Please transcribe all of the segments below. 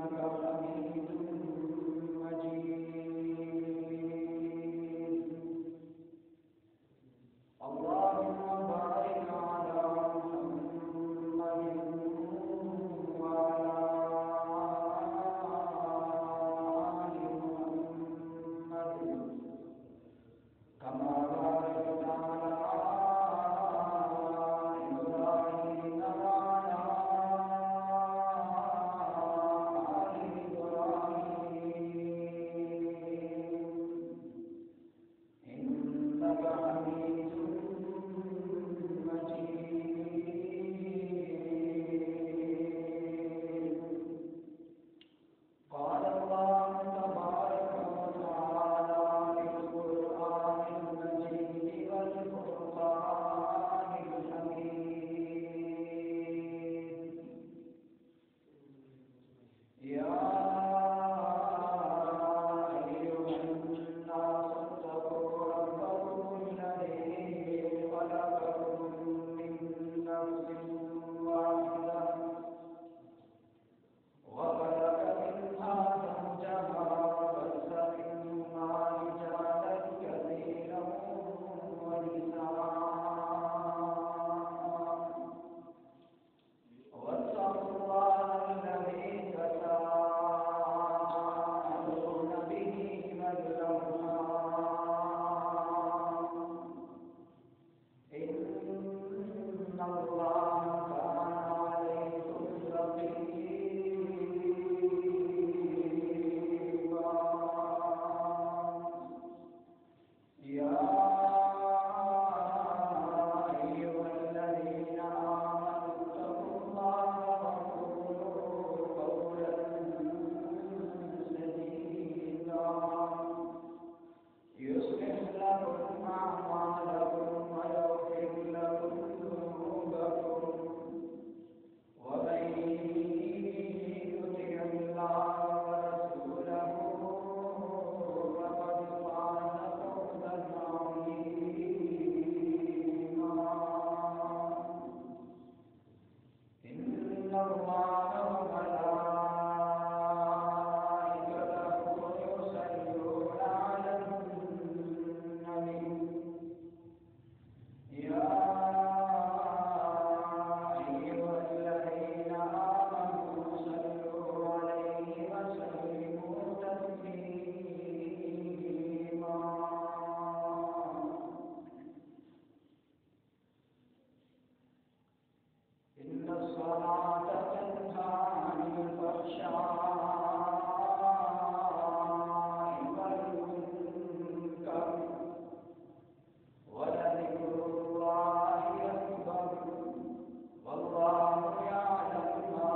حميد مجيد. اللهم بارك على محمد وعلى آل محمد كما باركت على إبراهيم وعلى آل إبراهيم إنك حميد مجيد. قال الله تبارك وتعالى في القرآن المجيد والفرقان الحميد: يا أيها الناس اتقوا ربكم الذي خلقكم من نفس واحدة وخلق منها زوجها وبث منهما رجالا كثيرا ونساء. واتقوا الله الذي تساءلون به والأرحام إن الله كان عليكم رقيبا. يا أيها الذين آمنوا اتقوا الله وقولوا قولا سديدا يصلح لكم أعمالكم ويغفر لكم ذنوبكم ومن يطع الله ورسوله فقد فاز فوزا عظيما. إن الله وملائكته يصلون على النبي يا أيها الذين آمنوا صلوا عليه وسلموا تسليما. إن الصلاة تنهى عن الفحشاء والمنكر ولذكر الله أكبر والله يعلم ما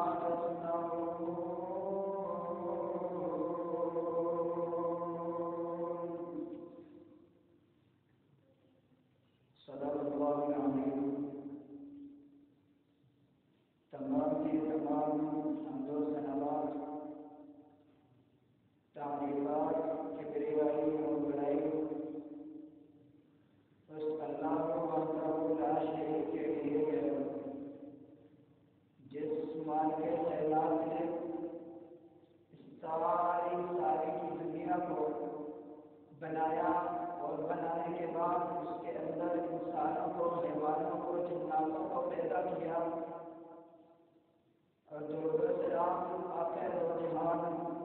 تصنعون. صدق الله العظيم. تمام حمد و ثناء تعریفات کبریائی اور بڑائی اس اللہ کو وحدہ لا شریک کے لیے ہے جس مال کے خیالات نے اس ساری کی دنیا کو بنایا اور بنانے کے بعد اس کے اندر انسانوں کو حیوانوں کو جناتوں کو پیدا کیا اور آخر و جہان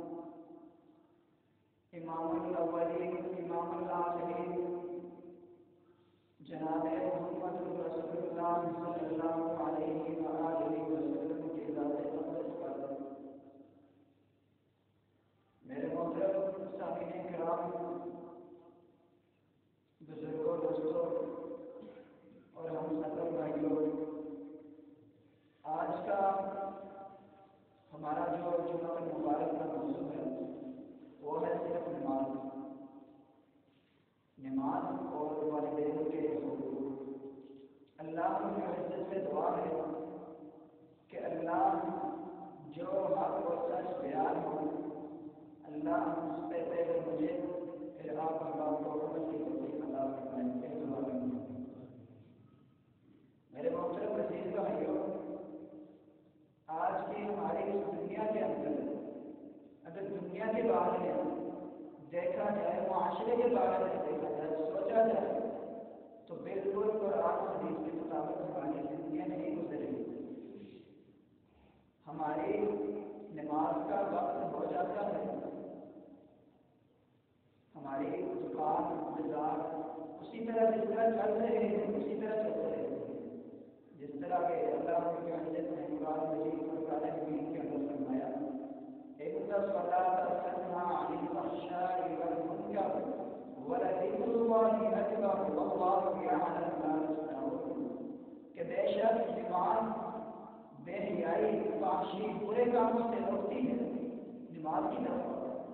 امام الاولین امام الآخرین جناب محمد رسول اللہ صلی اللہ علیہ وآلہ وسلم کی ذات اقدس پر میرے محترم سامعین کرام، بزرگوں، دوستوں اور ہم سفر بھائیوں، آج کا ہمارا جو جمعہ مبارک کا موضوع ہے وہ ہے صرف نماز اور والدین کے حقوق. اللہ کی عزت سے دعا ہے کہ اللہ جو حق و سچ بیان ہو اللہ اس پہ پہلے مجھے پھر آپ احباب کو عمل کی توفیق عطا فرمائیں. میرے محترم عزیز بھائیوں، آج کی ہماری اس دنیا کے اندر اگر دنیا کے بارے میں دیکھا جائے، معاشرے کے بارے میں دیکھا جائے، سوچا جائے تو بالکل قرآن و حدیث کے مطابق ہماری زندگیاں نہیں گزریں۔ ہماری نماز کا وقت ہو جاتا ہے، ہماری دکان بازار اسی طرح جس طرح چل رہے ہیں اسی طرح چل رہے ہیں، جس طرح کہ اللہ کے عزت نے قرآن مجید فرقان حمید کے اندر فرمایا، اقم الصلاۃ وانہا عن الفحشاء والمنکر ولذکر اللہ اکبر واللہ یعلم ما تصنعون، کہ بے شک نماز بے حیائی، فحشی، برے کاموں سے روکتی ہے، نماز کی طرف۔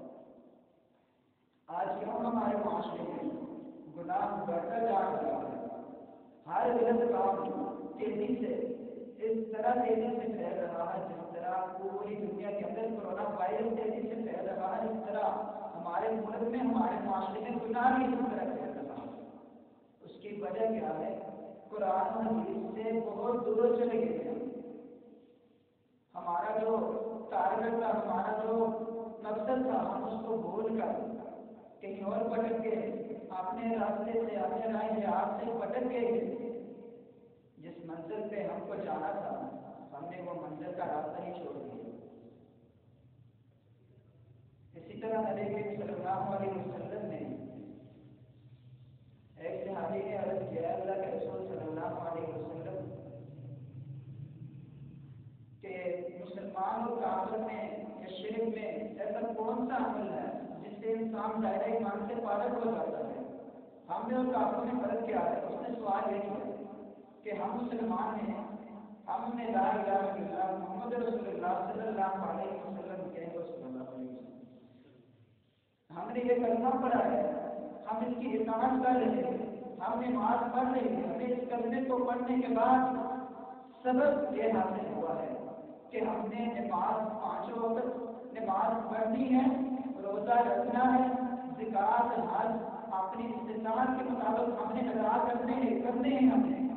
آج کیوں ہمارے معاشرے میں گناہ بڑھتا جا رہا ہے؟ ہر غلط کام تیزی سے، اس طرح تیزی سے پھیل رہا ہے جس طرح پوری دنیا کے اندر کورونا وائرس تیزی سے پھیل رہا ہے، اس طرح ہمارے ملک میں، ہمارے معاشرے میں گناہ بھی اس طرح پھیل رہا ہے۔ اس کی وجہ کیا ہے؟ قرآن و حدیث سے بہت دور چلے گئے ہیں۔ ہمارا جو ٹارگٹ تھا، ہمارا جو مقصد تھا، ہم اس کو بھول کر کہیں اور بھٹک گئے، اپنے راستے سے، اپنے راہ جہاد سے بھٹک گئے۔ جس منزل پہ ہم کو جانا تھا، ہم نے وہ منزل کا راستہ ہی چھوڑ دیا۔ اسی طرح نبی کریم صلی اللہ علیہ وسلم نے، ایک صحابی نے عرض کیا، اللہ کے رسول صلی اللہ علیہ وسلم، کہ مسلمان اور کافر میں یا شرک میں ایسا کون سا عمل ہے جس سے انسان دائرہ ایمان سے فارغ ہو جاتا ہے؟ ہم میں اور کافروں میں فرق کیا ہے؟ اس نے سوال یہ کیا کہ ہم مسلمان ہیں، ہم نے لا الہ الا اللہ محمد رسول اللہ صلی اللہ علیہ وسلم کہیں گے، صلی اللہ علیہ وسلم، ہم نے یہ کلمہ پڑھا ہے، ہم اس کی اطاعت کر رہے ہیں، ہم نماز پڑھ رہے ہیں، ہمیں اس کلمے کو پڑھنے کے بعد سبب یہ حاصل ہوا ہے کہ ہم نے نماز 5 وقت نماز پڑھنی ہے، روزہ رکھنا ہے، زکوٰۃ حج اپنی استطاعت کے مطابق ہم نے ادا کرنے ہیں ہم نے۔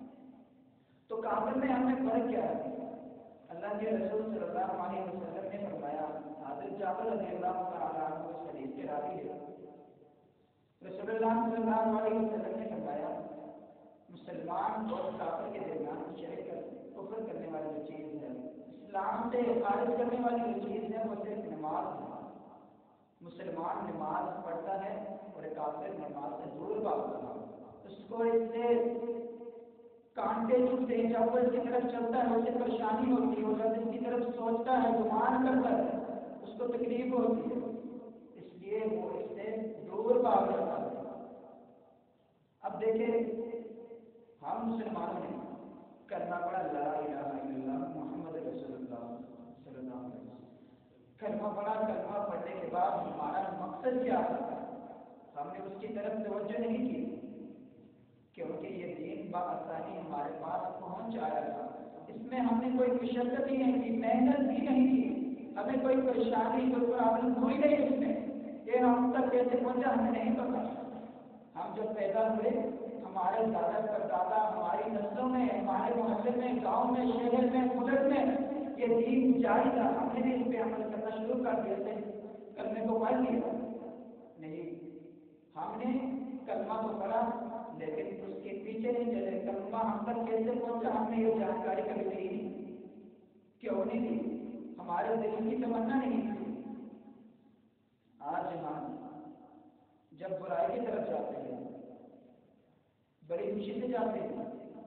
تو کافر میں ہم نے فرق کیا ہے؟ اللہ کے رسول صلی اللہ علیہ وسلم نے فرمایا، حضرت جابر رضی اللہ تعالیٰ عنہ اس حدیث کے راوی ہے، رسول اللہ صلی اللہ علیہ وسلم نے فرمایا، مسلمان اور کافر کے درمیان شرک کفر کرنے والی جو چیز ہے، اسلام سے خارج کرنے والی جو چیز ہے، وہ صرف نماز ہے۔ مسلمان نماز پڑھتا ہے اور کافر نماز سے دور بھاگتا ہے، اس کو اس سے کانٹے چبھتے ہیں، جب وہ اس کی طرف چلتا ہے اسے پریشانی ہوتی ہے، وہ جب اس کی طرف سوچتا ہے، گمان کرتا ہے، اس کو تکلیف ہوتی ہے، اس لیے وہ اس سے دور بھاگ جاتا ہے۔ اب دیکھیں، ہم مسلمانوں نے کلمہ پڑھا، لا الہ الا اللہ محمد رسول اللہ صلی اللہ علیہ وسلم، کلمہ پڑھا، کلمہ پڑھنے کے بعد ہمارا مقصد کیا تھا؟ ہم نے اس کی طرف توجہ نہیں کی کیونکہ یہ دین بآسانی ہمارے پاس پہنچ آیا تھا، اس میں ہم نے کوئی مشقت ہی نہیں کی، محنت بھی نہیں کی، ہمیں کوئی پریشانی، کوئی پرابلم ہوئی نہیں اس میں، یہ ہم تک کیسے پہنچا ہمیں نہیں پتا۔ ہم جب پیدا ہوئے، ہمارے دادا پردادا، ہماری نسلوں میں، ہمارے محلے میں، گاؤں میں، شہر میں، ملک میں یہ دین جاری تھا، ہم نے بھی اس پہ عمل کرنا شروع کر دیا تھے، کلمے کو پڑھ لیا نہیں، ہم نے کلمہ تو پڑھا لیکن اس کے پیچھے نہیں چلے، کلمہ ہم تک کیسے پہنچا ہم نے یہ جانکاری کبھی لی نہیں، کیوں نہیں لی؟ ہمارے دل کی تمنا نہیں تھی۔ آج ہم جب برائی کی طرف جاتے ہیں بڑی خوشی سے جاتے ہیں،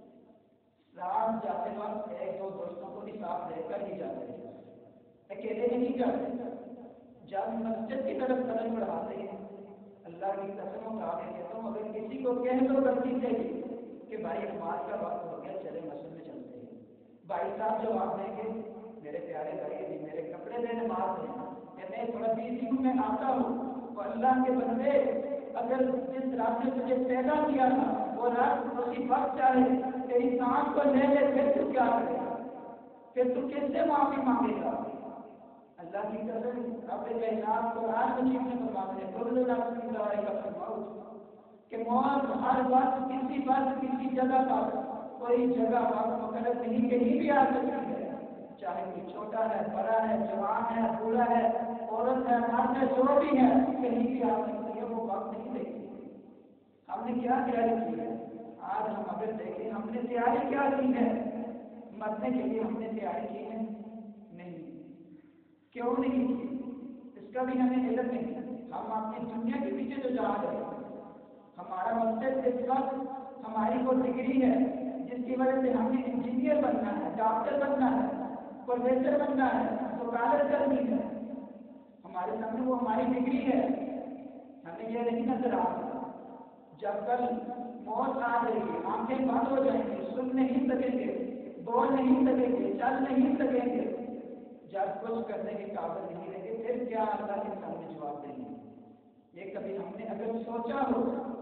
رات جاتے وقت ایک دو دوستوں کو بھی ساتھ لے کر ہی جاتے ہیں، اکیلے نہیں جاتے۔ جب مسجد کی طرف قدم بڑھاتے ہیں، اللہ کی قسم اٹھا کے کہتا ہوں، اگر کسی کو کہہ دو غلطی سے کہ بھائی نماز کا وقت ہو گیا، چلے مسجد میں چلتے ہیں، بھائی صاحب جواب دیں گے، میرے پیارے بھائی جی میرے کپڑے بے نماز ہیں، یا میں تھوڑا بیزی ہوں، میں آتا ہوں۔ تو اللہ کے بندے، اگر جس رات نے تجھے پیدا کیا تھا وہ رات اسی وقت چاہے تیری سانس کو لے لے، پھر تو کیا کرے گا؟ پھر تو کس سے معافی مانگے گا؟ اللہ کی قسم، رب کائنات قرآن مجید میں فرماتے ہیں، کل نفس ذائقۃ الموت، کہ موت ہر وقت کسی جگہ پر، کوئی جگہ وقت مقرر نہیں، کہیں بھی آ سکتی ہے، چاہے کوئی چھوٹا ہے، بڑا ہے، جوان ہے، بوڑھا ہے، عورت ہے، مرد ہے، جو بھی ہے، کہیں بھی آ سکتی ہے، وہ وقت نہیں دیکھی ہم نے کیا تیاری کی ہے۔ آج ہم اگر دیکھیں ہم نے تیاری کیا کی ہے، مرنے کے لیے ہم نے تیاری کی ہے نہیں، کیوں نہیں کی اس کا بھی ہمیں علم نہیں۔ ہم اپنی دنیا کے پیچھے جو جا رہے ہیں، ہمارا مقصد اس وقت ہماری وہ ڈگری ہے جس کی وجہ سے ہمیں انجینئر بننا ہے، ڈاکٹر بننا ہے، پروفیسر بننا ہے، وکالت کرنی ہے، ہمارے سامنے وہ ہماری ڈگری ہے، ہمیں یہ نہیں نظر آ رہا۔ جب کل موت آ جائے گی، آنکھیں بند ہو جائیں گی، سن نہیں سکیں گے، بول نہیں سکیں گے، چل نہیں سکیں گے، جب کچھ کرنے کے قابل نہیں رہیں گے، پھر کیا اللہ کے سامنے جواب دیں گے؟ یہ کبھی ہم نے اگر سوچا ہو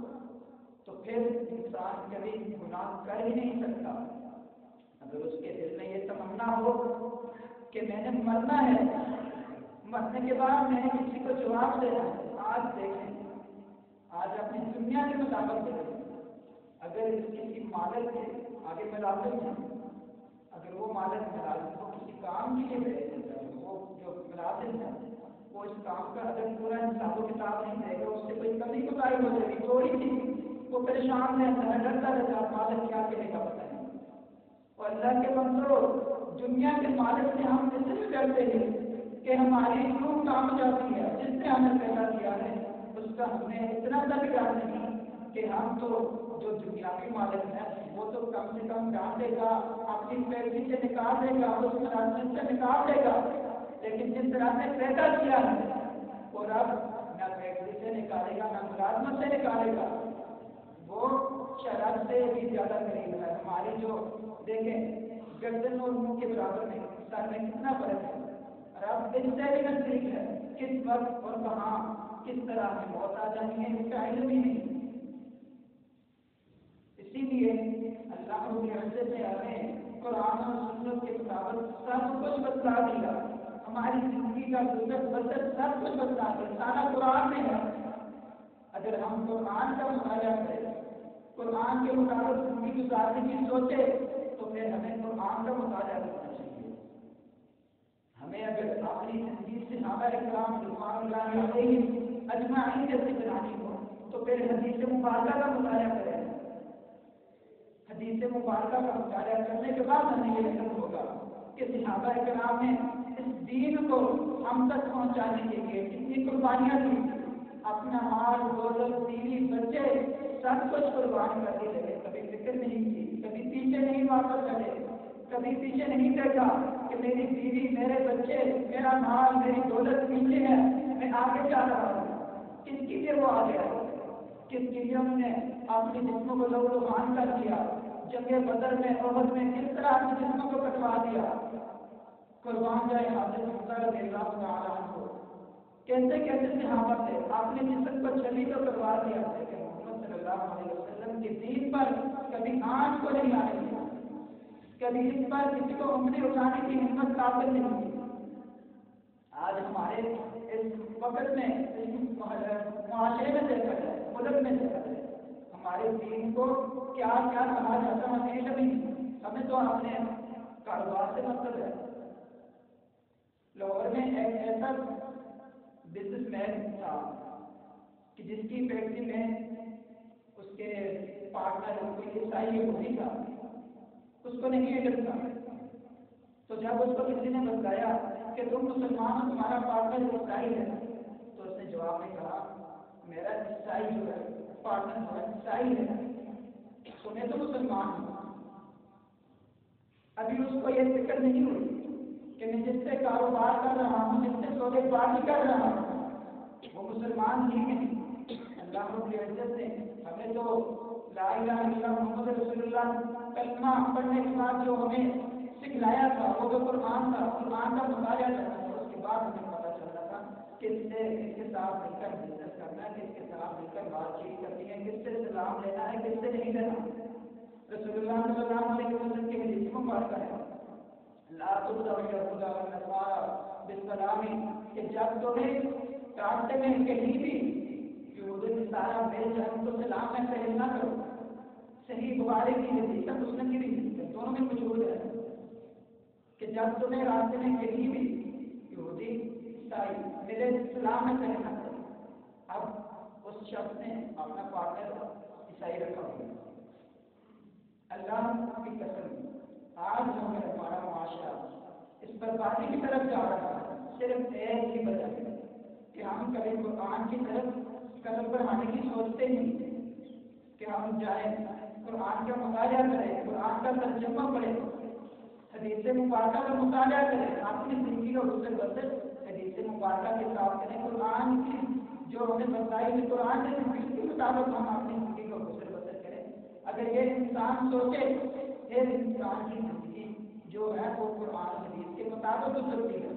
تو پھر انسان کبھی گناہ کر ہی نہیں سکتا۔ اگر اس کے دل میں یہ تمنا ہو کہ میں نے مرنا ہے، مرنے کے بعد میں نے کسی کو جواب دینا ہے، آج دیکھیں، آج اپنی دنیا کے مطابق دیکھیں، اگر کسی مالک کے آگے ملازم ہے، اگر وہ مالک ملازم کو کسی کام کے لیے بھیج دیتا ہے، وہ جو ملازم ہے وہ اس کام کا اگر پورا حساب و کتاب نہیں دے گا، اس سے کوئی کمی کوتاہی ہو جائے گی، تھوڑی سی، وہ پریشان رہتا ہے، ڈرتا رہتا ہے، مالک کیا کہے گا پتہ نہیں۔ اور اللہ کے بندو، دنیا کے مالک سے ہم اس لیے ڈرتے ہیں کہ ہماری روح کام جاتی ہے، جس نے ہمیں پیدا کیا ہے اس کا ہمیں اتنا تک ڈر نہیں کہ ہم تو جو دنیاوی مالک ہے وہ تو کم سے کم ڈانٹے گا، اپنی فیکٹری سے نکال دے گا، اس ملازمت سے نکال دے گا، لیکن جس طرح سے پیدا کیا ہے وہ رب نہ فیکٹری سے نکالے گا، نہ ملازمت سے نکالے گا، وہ شرط سے بھی زیادہ قریب ہے۔ ہماری جو دیکھیں گردن اور منہ کے برابر میں سر میں کتنا فرق ہے، رب اس سے بھی نزدیک ہے، کس وقت اور کہاں کس طرح کی موت آ جانی ہے اس کا علم ہی نہیں۔ اسی لیے اللہ رب العزت نے ہمیں قرآن اور سنت کے مطابق سب کچھ بتلا دیا، ہماری زندگی کا گزر بسر سب کچھ بتلا دیا، سارا قرآن میں ہے۔ اگر ہم قرآن کا مطالعہ کریں، قرآن کے مطابق زندگی گزارنے کی سوچے، تو پھر ہمیں قرآن کا مطالعہ کرنا چاہیے۔ ہمیں اگر اپنی زندگی سے صحابہ کرام رضوان اللہ علیہم اجمعین جیسی بنانی ہو تو پھر حدیث مبارکہ کا مطالعہ کریں۔ حدیث مبارکہ کا مطالعہ کرنے کے بعد ہمیں یہ علم ہوگا کہ صحابہ کرام نے اس دین کو ہم تک پہنچانے کے لیے کتنی قربانیاں دی، اپنا مال، دولت، بیوی، بچے سب کچھ قربان کر دیے، لیکن کبھی فکر نہیں کی، کبھی پیچھے نہیں واپس چلے، کبھی پیچھے نہیں دیکھا کہ میری بیوی، میرے بچے، میرا مال، میری دولت پیچھے ہے، میں آگے جا رہا ہوں۔ کس کے لیے وہ آگے ہے؟ کس کے لیے انہوں نے اپنے جسموں کو لہو لہان کر دیا، جنگ بدر میں، احد میں کس طرح اپنے جسموں کو کٹوا دیا، قربان جائے حضرت حمزہ رضی اللہ تعالیٰ عنہ، کیسے کیسے صحابہ تھے، اپنے جسم کو چھری تو کروا دیا، لیکن محمد صلی اللہ علیہ وسلم کے دین پر کبھی آنچ کو نہیں آنے دیا، کبھی اس پر کسی کو انگلی اٹھانے کی ہمت قابل نہیں ہوئی۔ آج ہمارے اس وقت میں اس معاشرے میں دیکھا جائے، ملک میں دیکھا جائے، ہمارے دین کو کیا کیا کہا جاتا ہے ہمیں کبھی نہیں، ہمیں تو اپنے کاروبار سے مطلب ہے۔ لاہور میں ایک ایسا بزنس مین تھا کہ جس کی فیکٹری میں اس کے پارٹنر کوئی عیسائی یہودی تھا، اس کو نہیں علم تھا، تو جب اس کو کسی نے بتایا کہ تم مسلمان ہو، تمہارا پارٹنر عیسائی ہے، تو اس نے جواب میں کہا میرا عیسائی جو ہے پارٹنر جو ہے عیسائی ہے، تو میں تو مسلمان ہوں۔ ابھی اس کو یہ فکر نہیں ہوئی کہ میں جس سے کاروبار کر رہا ہوں، جس سے سودے بازی کر رہا ہوں، وہ مسلمان ہی نہیں۔ اللہ رب العزت نے ہمیں تو لا الہ الا اللہ محمد رسول اللہ کلمہ پڑھنے کے بعد جو ہمیں سکھلایا تھا وہ تو قرآن تھا، قرآن کا مطالعہ کرنا تھا، اس کے بعد ہمیں پتہ چلنا تھا کس سے کس کے ساتھ مل کر بزنس کرنا ہے، کس کے ساتھ مل کر بات چیت کرنی ہے، کس سے سلام لینا ہے، کس سے نہیں لینا۔ رسول اللہ صلی اللہ علیہ وسلم کے حدیث مبارکہ ہے لا تبدأ اليهود والنصارى بالسلام، کہ جب تمہیں راستے میں کہیں بھی یہود نصارہ مل جائیں تو سلام میں پہل نہ کرو۔ صحیح بخاری کی حدیث ہے، مسلم کی حدیث ہے، دونوں میں موجود ہے کہ جب تمہیں راستے میں کہیں بھی یہودی عیسائی ملے اسلام میں کہیں نہ کرے. اب اس شخص نے اپنا پارٹنر عیسائی رکھا ہوا. اللہ کی قسم آج ہمارا معاشرہ اس بربادی کی طرف جا رہا ہے صرف ایک ہی وجہ سے کہ ہم کبھی قرآن کی طرف قدم بڑھانے کی سوچتے ہی کہ ہم جائیں قرآن کا مطالعہ کریں, قرآن کا ترجمہ پڑھیں, حدیث مبارکہ کا مطالعہ کریں, اپنی زندگی کا گزر بسر حدیث مبارکہ کے ساتھ کریں. قرآن کی جو ہمیں بتائی ہے قرآن کے حدیث کے مطابق ہم اپنی زندگی کا گزر بسر کریں. اگر یہ انسان سوچے یہ انسان کی زندگی جو ہے وہ قرآن حدیث کے مطابق گزرتی ہے.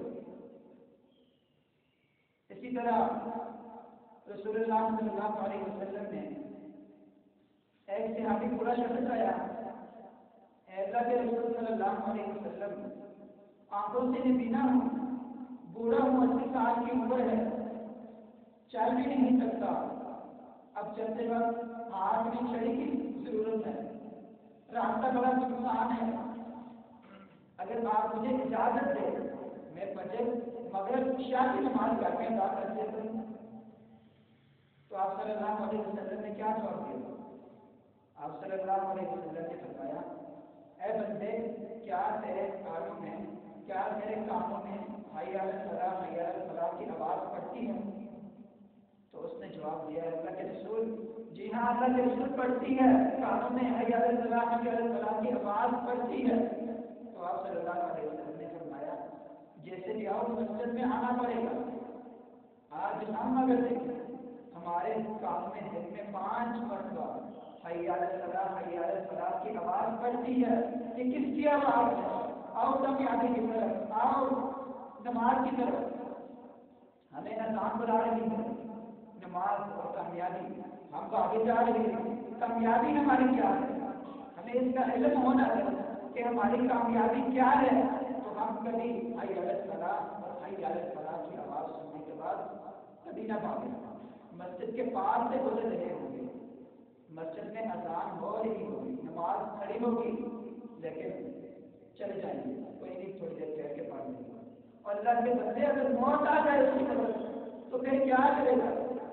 اسی طرح رسول اللہ صلی اللہ علیہ وسلم نے ایک صحابی بڑا شخص آیا, اللہ کے رسول صلی اللہ علیہ وسلم آنکھوں سے نبینا ہوں, بوڑھا ہوں, 80 سال کی عمر ہے, چل بھی نہیں سکتا, اب چلتے وقت ہاتھ میں چھڑی کی ضرورت ہے, راستہ بڑا سنسان ہے, اگر آپ مجھے اجازت دیں میں فجر مغرب عشاء کی نماز گھر میں ادا کر دیتا ہوں. تو آپ صلی اللہ علیہ وسلم نے کیا جواب دیا؟ آپ صلی اللہ علیہ وسلم نے فرمایا, اے بندے کیا تیرے کانوں میں کیا تیرے کانوں میں حی علی الصلاۃ حی علی الفلاح کی آواز پڑتی ہے؟ تو اس نے جواب دیا, اللہ کے رسول جی ہاں اللہ کے رسول پڑتی ہے, کانوں میں حی علی الصلاۃ حی علی الفلاح کی آواز پڑتی ہے. تو آپ صلی اللہ علیہ وسلم نے فرمایا جیسے بھی آؤ مسجد میں آنا پڑے گا. آج ہم اگر دیکھیں ہمارے کانوں میں دن میں 5 مرتبہ حی علی الصلاۃ حی علی الفلاح کی آواز پڑتی ہے. یہ کس کی آواز ہے؟ آؤ کامیابی کی طرف, آؤ نماز کی طرف. ہمیں اذان بلا رہی ہے, نماز اور کامیابی ہم آگے جا رہے ہیں. کامیابی ہماری کیا ہے؟ ہمیں اس کا علم ہونا چاہیے کہ ہماری کامیابی کیا ہے. تو ہم کبھی حی علی الصلاۃ اور حی علی الفلاح کی آواز سننے کے بعد کبھی نہ بھاگیں. مسجد کے پاس سے گزر رہے ہوں گے, مسجد میں اذان ہو رہی ہوگی, نماز کھڑی ہوگی, لیکن چلے جائیں گے, کوئی نہیں تھوڑی دیر ٹھہر کے پڑھ لیں گے. اور اللہ کے بندے اگر موت آ جائے اس کی طرف تو پھر کیا کرے گا؟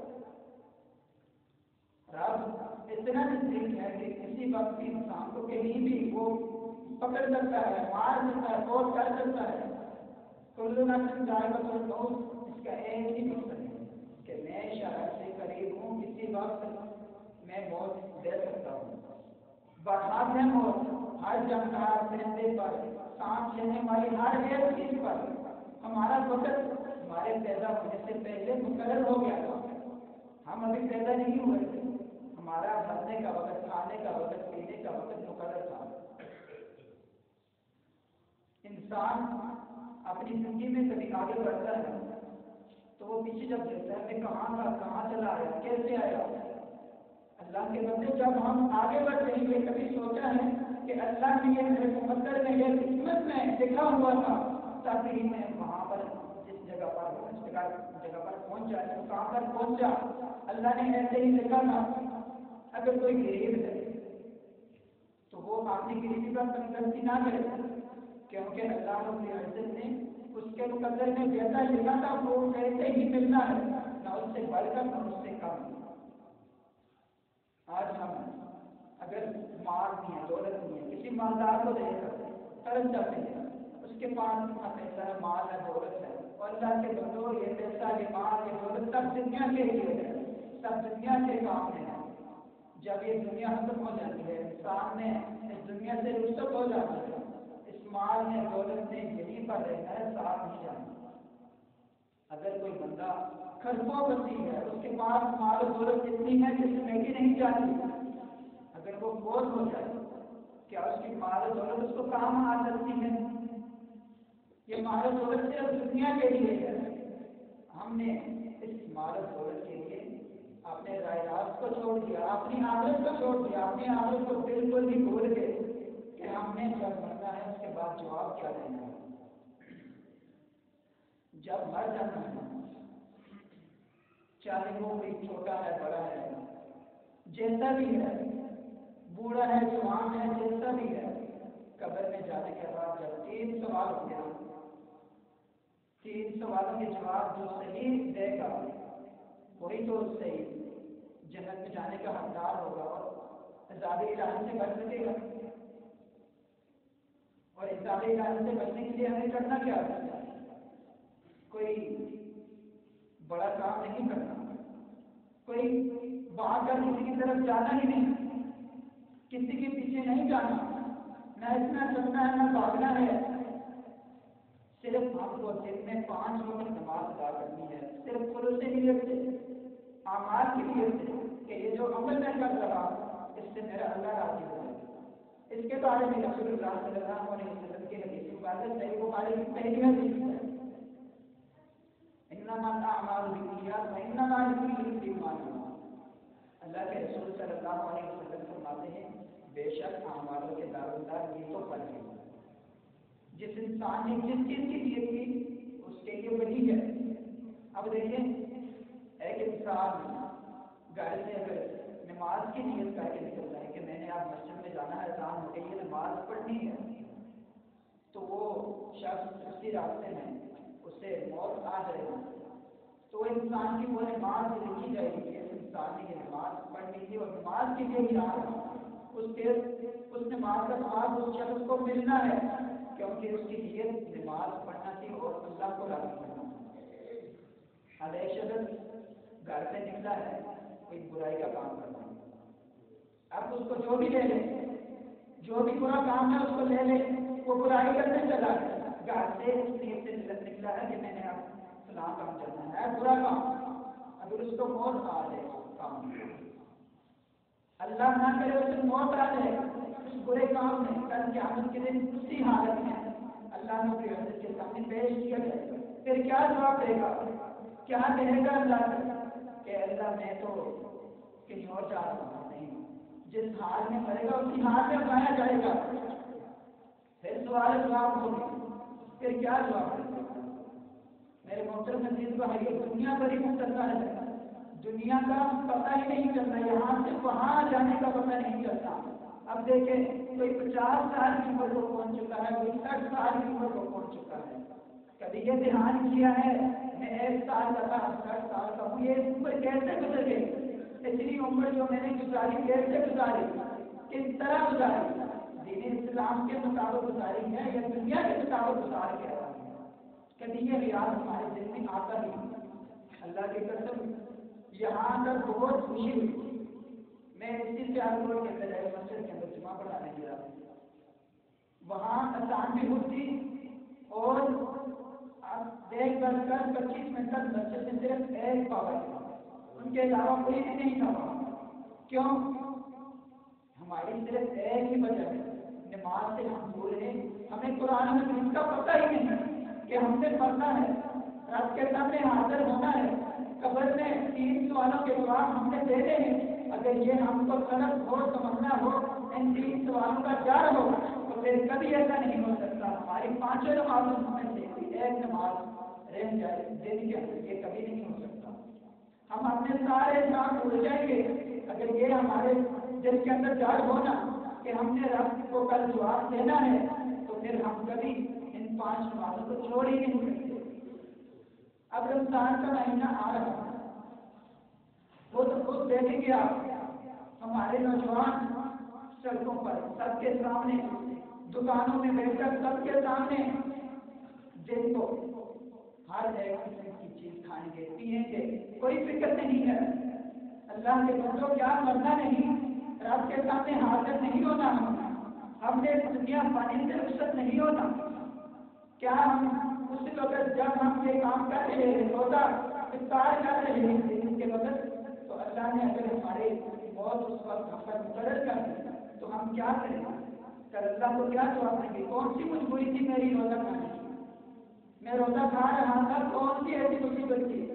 رب اتنا نزدیک ہے کہ کسی وقت بھی انسان کو کہیں بھی وہ پکڑ سکتا ہے, مار سکتا ہے, فوت کر سکتا ہے. کل نفس ذائقۃ الموت, اس کا ایک ہی مقصد ہے کہ میں شرع سے قریب ہوں, کسی وقت میں موت دے سکتا ہوں. برحق ہے موت ہر جاندار زندے پر, سانس لینے والی ہر ایک چیز پر. ہمارا وقت ہمارے پیدا ہونے سے پہلے مقرر ہو گیا تھا, ہم ابھی پیدا نہیں ہوئے تھے. ہمارا مرنے کا وقت, کھانے کا وقت, پینے کا وقت مقرر تھا. انسان اپنی زندگی میں کبھی آگے بڑھتا ہے تو وہ پیچھے جب دیکھتا ہے کہ کہاں تھا, کہاں چلا آیا, کیسے آیا. اللہ کے بندے جب ہم آگے بڑھ رہے ہیں کبھی سوچا ہے کہ اللہ نے یہ میرے مقدر میں یہ قسمت میں لکھا ہوا تھا تاکہ میں وہاں پر جس جگہ پر اس جگہ پر پہنچ جائے, تو کہاں پر پہنچا اللہ نے ایسے ہی لکھا تھا. اگر کوئی غریب ہے تو وہ اپنی غریبی پر تنگستی نہ کرے, کیونکہ اللہ رب العزت نے اس کے مقدر میں جیسا لکھا تھا وہ ویسے ہی ملنا ہے, نہ اس سے بڑھ کر نہ اس سے کم. آج ہم اگر مال نہیں ہے, دولت نہیں ہے, کسی مالدار کو دیکھ کر ترس جاتے ہیں, اس کے پاس اتنا پیسہ ہے, مال ہے, دولت ہے, اور اللہ کے بندو یہ پیسہ, یہ مال, یہ دولت سب دنیا کے لیے ہے, سب دنیا کے کام میں ہے. جب یہ دنیا ختم ہو جاتی ہے, انسان نے اس دنیا سے رخصت ہو جاتا ہے, اس مال نے, دولت نے یہیں پر رہنا ہے, ساتھ نہیں جانا. اگر کوئی بندہ خرچوں بسی ہے, اس کے پاس مال و دولت اتنی ہے کہ اس میں بھی نہیں جاتی, اگر وہ فوت ہو جائے کیا اس کی مال و دولت اس کو کام آ سکتی ہے؟ یہ مال و دولت صرف دنیا کے لیے ہے. ہم نے اس مال و دولت کے لیے اپنے رائے کو چھوڑ دیا, اپنی آخرت کو چھوڑ دیا, اپنی آخرت کو بالکل بھی بھول گئے کہ ہم نے جب مرنا ہے اس کے بعد جواب کیا دینا ہے. جب مر جانا ہے, چاہے وہ کوئی چھوٹا ہے, بڑا ہے, جیسا بھی ہے, بوڑھا ہے, جوان ہے, جیسا بھی ہے, قبر میں جانے کے بعد جب 3 سوال ہو گیا, 3 سوالوں کے جواب جو صحیح دے گا وہی تو صحیح جنت میں جانے کا حقدار ہوگا اور عذاب الہی سے بچ سکے گا. اور عذاب الہی سے بچنے کے لیے ہمیں کرنا کیا ہے؟ کوئی بڑا کام نہیں کرنا، کوئی بھاگ کر کسی کی طرف جانا ہی نہیں، کسی کے پیچھے نہیں جانا، نہ اتنا چلنا ہے نہ بھاگنا ہے. صرف ہم کو دن میں 5 وقت نماز ادا کرنی ہے، صرف خلوص نیت سے، اعمال کی نیت سے کہ یہ جو عمل میں کر رہا اس سے میرا اللہ راضی ہو جائے. اس کے بارے میں رسول اللہ صلی اللہ علیہ وسلم کی حدیث مبارک صحیح بخاری کی پہلی حدیث ہے، انما الاعمال بالنیات وانما لکل امرئ ما نوى. اللہ کے رسول صلی اللہ علیہ وسلم فرماتے ہیں بے شک اعمالوں کے دارومدار یہ تو فرض ہے. جس انسان نے جس چیز کی نیت کی اس کے لیے وہی ہے. اب دیکھیں ایک انسان گھر سے اگر نماز کی نیت کر کے نکلتا ہے کہ میں نے اب مسجد میں جانا ہے، اذان ہو گئی ہے، نماز پڑھنی ہے، تو وہ شخص اسی راستے میں اسے موت آ جائے گی تو وہ انسان کی وہ نماز لکھی جائے گی کہ اس انسان نے یہ نماز پڑھنی تھی اور نماز کے لیے ہی آ رہا اس نماز کا ثواب اس شخص کو ملنا ہے کیونکہ اس کی نیت نماز پڑھنا تھی اور اللہ کو راضی کرنا تھا. اب ایک شخص گھر سے نکلا ہے کوئی برائی کا کام کرنا ہے، اب اس کو جو بھی لے لے، جو بھی برا کام ہے اس کو لے لے، وہ برائی کرنے چلا گیا. گھر سے اس نیت سے نکلا ہے کہ میں نے اب فلاں کام کرنا ہے برا کام، اگر اس کو موت آ جائے کام، اللہ نہ کرے اسے موت آ جائے اس برے کام میں، کل قیامت کے دن اسی حالت میں اللہ نے اپنی عزت کے سامنے پیش کیا جائے گا. پھر کیا جواب دے گا؟ کیا کہے گا اللہ کہ اللہ میں تو کہیں اور جا رہا ہوں؟ نہیں، جس حال میں مرے گا اسی حال میں اٹھایا جائے گا. پھر سوال جواب ہوگی، پھر کیا جواب دے گا؟ میرے محترم عزیز بھائی، دنیا بڑی مختصر ہے، دنیا کا پتہ ہی نہیں چلتا، یہاں سے وہاں جانے کا پتہ نہیں چلتا. اب دیکھیں کوئی 50 سال کی عمر کو پہنچ چکا ہے، کوئی 60 سال کی عمر کو پہنچ چکا ہے. کبھی یہ دھیان کیا ہے میں 1 سال کا تھا 60 سال کا ہوں، یہ عمر کیسے گزر گئی؟ اتنی عمر جو میں نے گزاری کیسے گزاری، کس طرح گزاری؟ دین اسلام کے مطابق گزاری ہے یا دنیا کے مطابق گزار کے رہا ہے؟ کبھی یہ خیال ہمارے دل میں آتا ہی نہیں. اللہ کی قسم یہاں تک بہت خوشی ہوئی، میں اسی سے روڈ کے اندر مسجد کے اندر جمعہ پڑھانے گیا، وہاں اذان بھی ہوتی اور اب 10-25 منٹ تک مسجد میں صرف ایک بابا تھا، ان کے علاوہ کوئی بھی نہیں تھا. کیوں؟ ہماری صرف ایک ہی وجہ ہے، نماز سے ہم دور ہیں، ہمیں قرآن حدیث کا پتہ ہی نہیں کہ ہم نے پڑھنا ہے، رب کے سامنے حاضر ہونا ہے، قبر میں 3 سوالوں کے جواب ہم نے دینے ہیں. اگر یہ ہم کو طلب ہو سمجھنا ہو ان 3 سوالوں کا ڈر ہو تو پھر کبھی ایسا نہیں ہو سکتا ہماری 5 نمازوں میں سے کوئی ایک نماز رہ جائے دن کے اندر، یہ کبھی نہیں ہو سکتا. ہم اپنے سارے کام بھول جائیں گے اگر یہ ہمارے دل کے اندر ڈر ہونا کہ ہم نے رب کو کل جواب دینا ہے تو پھر ہم کبھی ان 5 نمازوں کو چھوڑ ہی نہیں سکتے. اب رمضان کا مہینہ آ رہا ہے، وہ تو خود دیکھیں گے آپ، ہمارے نوجوان سڑکوں پر سب کے سامنے، دکانوں میں بیٹھ کر سب کے سامنے جن کو ہر ایک قسم کی چیز کھائیں گے پیئیں گے، کوئی فکر نہیں ہے. اللہ کے بندوں کیا مرنا نہیں، رب کے سامنے حاضر نہیں ہونا، ہم نے دنیا پانی سے رخصت نہیں ہونا. کیا ہم اس وقت جب ہم یہ کام کر رہے ہیں، روزہ افطار کر رہے ہیں دن کے وقت، تو اللہ نے اگر ہمارے موت اس وقت ہم پر مقرر کر دی تو ہم کیا کریں گے؟ کل اللہ کو کیا جواب دیں گے؟ کون سی مجبوری تھی میری روزہ کھانے کی؟ میں روزہ کھا رہا تھا، کون سی ایسی مصیبت تھی؟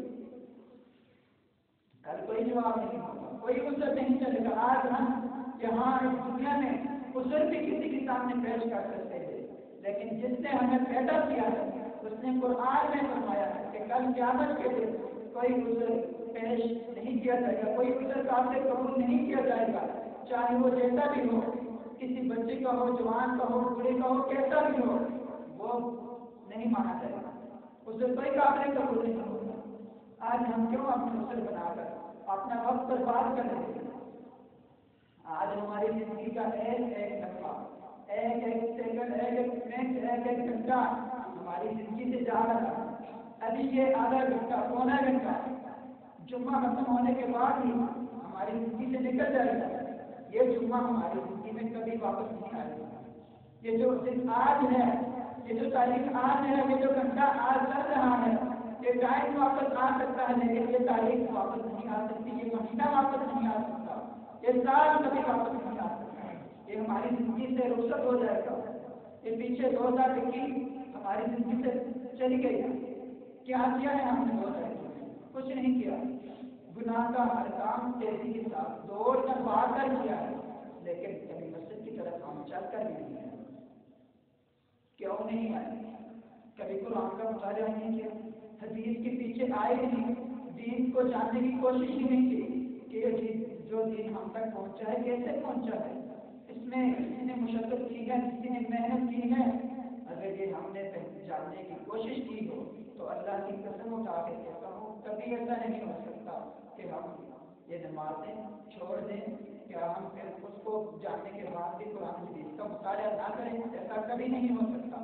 کل کوئی جواب نہیں ہوگا، کوئی عذر نہیں چلے گا. آج ہم یہاں اس دنیا میں عذر بھی کسی کے سامنے پیش کر سکتے ہیں، لیکن جس نے ہمیں پیدا کیا ہے اس نے قرآن میں فرمایا ہے کہ کل قیامت کے دن کوئی عذر پیش نہیں کیا جائے گا، کوئی عذر آپ سے قبول نہیں کیا جائے گا، چاہے وہ جیسا بھی ہو، کسی بچے کا ہو، جوان کا ہو، بوڑھے کا ہو، کیسا بھی ہو، وہ نہیں مانا جائے گا. اسے کوئی قابل قبول نہیں ہوگا۔ آج ہم کیوں اپنے اسر بنا کر اپنا وقت برباد کر رہے ہیں؟ آج ہماری زندگی کا ایک ایک لمحہ، ایک ایک سیکنڈ، ایک ایک منٹ، ایک ایک گھنٹہ ہماری زندگی سے جا رہا ہے۔ ابھی یہ آدھا گھنٹہ، پونا گھنٹہ جمعہ ختم ہونے کے بعد ہی ہماری زندگی سے نکل جائے گا۔ یہ جمعہ ہماری زندگی میں کبھی واپس نہیں آئے گا۔ یہ جو دن آج ہے، یہ جو تاریخ آج ہے، یہ جو گھنٹہ آج چل رہا ہے، یہ ٹائم واپس آ سکتا ہے لیکن یہ تاریخ واپس نہیں آ سکتی، یہ مہینہ واپس نہیں آ سکتا، یہ سال کبھی واپس نہیں آ سکتا۔ یہ ہماری زندگی سے رخصت ہو جائے گا۔ یہ پیچھے 2021 ہماری زندگی سے چلی گئی۔ کیا کیا ہے ہم نے 2021؟ کچھ نہیں کیا۔ گناہ کا ہر کام تیزی کے ساتھ دوڑ کر بھاگ کر کیا ہے، لیکن کبھی مسجد کی طرف ہم چل کر بھی نہیں آئے۔ کیوں نہیں آئے؟ کبھی قرآن کا مطالعہ نہیں کیا، حدیث کے پیچھے آئے نہیں، دین کو جاننے کی کوشش ہی نہیں کی کہ یہ چیز جو دین ہم تک پہنچا ہے کیسے پہنچا ہے، اس میں کسی نے مشقت کی ہے، کسی نے محنت کی ہے۔ اگر یہ ہم نے جاننے کی کوشش کی ہو تو اللہ کی قسم اٹھا کے کہتا ہوں کبھی ایسا نہیں ہو سکتا کہ ہم یہ نمازیں چھوڑ دیں، کیا ہم پھر اس کو جاننے کے بعد بھی قرآن حدیث کا مطالعہ نہ کریں؟ ایسا کبھی نہیں ہو سکتا۔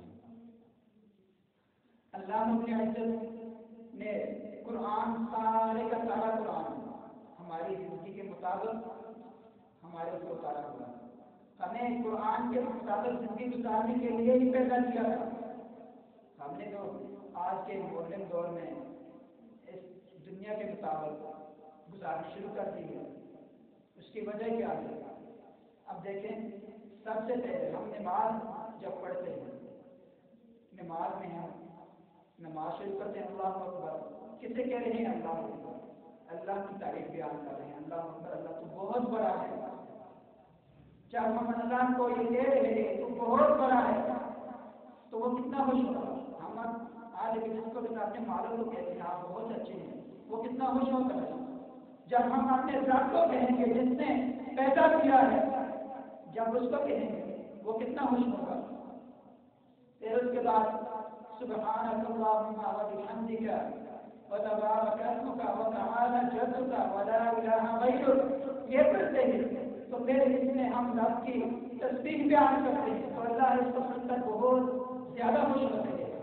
اللہ رب العزت نے قرآن سارے کا سارا قرآن ہماری زندگی کے مطابق ہمارے اوپر اتارا ہوا ہے۔ ہمیں قرآن کے مطابق زندگی گزارنے کے لیے ہی پیدا کیا تھا۔ ہم نے تو آج کے ماڈرن دور میں اس دنیا کے مطابق گزارنا شروع کر دی ہے۔ اس کی وجہ کیا ہے؟ اب دیکھیں، سب سے پہلے ہم نماز جب پڑھتے ہیں، نماز میں ہم نماز شروع کرتے ہیں اللہ اکبر، کسے کہہ رہے ہیں؟ اللہ اکبر، اللہ کی تعریف بیان کر رہے ہیں، اللہ اکبر، اللہ تو بہت بڑا ہے۔ جب ہم اللہ کو یہ کہہ رہے ہیں تو بہت بڑا ہے تو وہ کتنا خوش ہوگا؟ ہم آج جس کو اپنے مالوں کو کہتے ہیں آپ بہت اچھے ہیں، وہ کتنا خوش ہوتا ہے؟ جب ہم اپنے رب کو کہیں گے جس نے پیدا کیا ہے، جب اس کو کہیں گے وہ کتنا خوش ہوگا؟ پھر اس کے بعد سبحانک اللہم و بحمدک وتبارک اسمک وتعالی جدک ولا الہ غیرک، یہ پڑھتے ہیں تو پھر اس میں ہم رب کی تسبیح بیان کرتے ہیں تو اللہ اس کو سن کر بہت زیادہ خوش ہوتے ہیں۔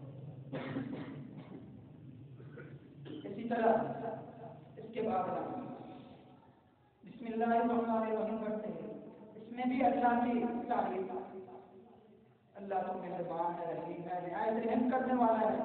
اسی طرح اس کے بعد ہم بسم اللہ الرحمن الرحیم پڑھتے ہیں، اس میں بھی اللہ کی تعریف، اللہ تو مہربان ہے، رحیم ہے، نہایت رحم کرنے والا ہے۔